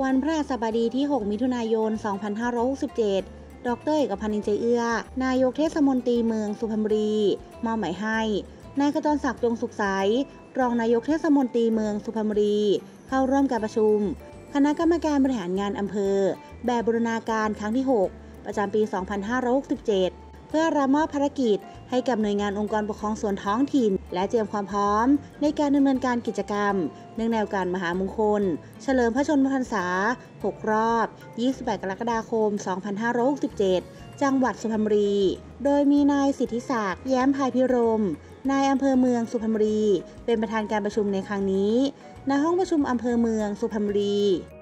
วันพฤหัสบดีที่ 6 มิถุนายน 2567 ดร.เอกพันธ์ อินใจเอื้อนายกเทศมนตรีเมืองสุพรรณบุรีมอบหมายให้นายขจรศักดิ์ จงสุขใสรองนายกเทศมนตรีเมืองสุพรรณบุรีเข้าร่วมการประชุมคณะกรรมการบริหารงานอำเภอแบบบูรณาการครั้งที่ 6 ประจำปี 2567 เพื่อรับมอบภารกิจให้กับหน่วยงานองค์กรปกครองส่วนท้องถิ่นและเตรียมความพร้อมในการดำเนินการกิจกรรมเนื่องในโอกาสมหามงคลเฉลิมพระชนมพรรษา 6 รอบ 28 กรกฎาคม 2567 จังหวัดสุพรรณบุรี โดยมีนายสิทธิศักดิ์ แย้มภายพิรมนายอำเภอเมืองสุพรรณบุรีเป็นประธานการประชุมในครั้งนี้ณห้องประชุมอำเภอเมืองสุพรรณบุรี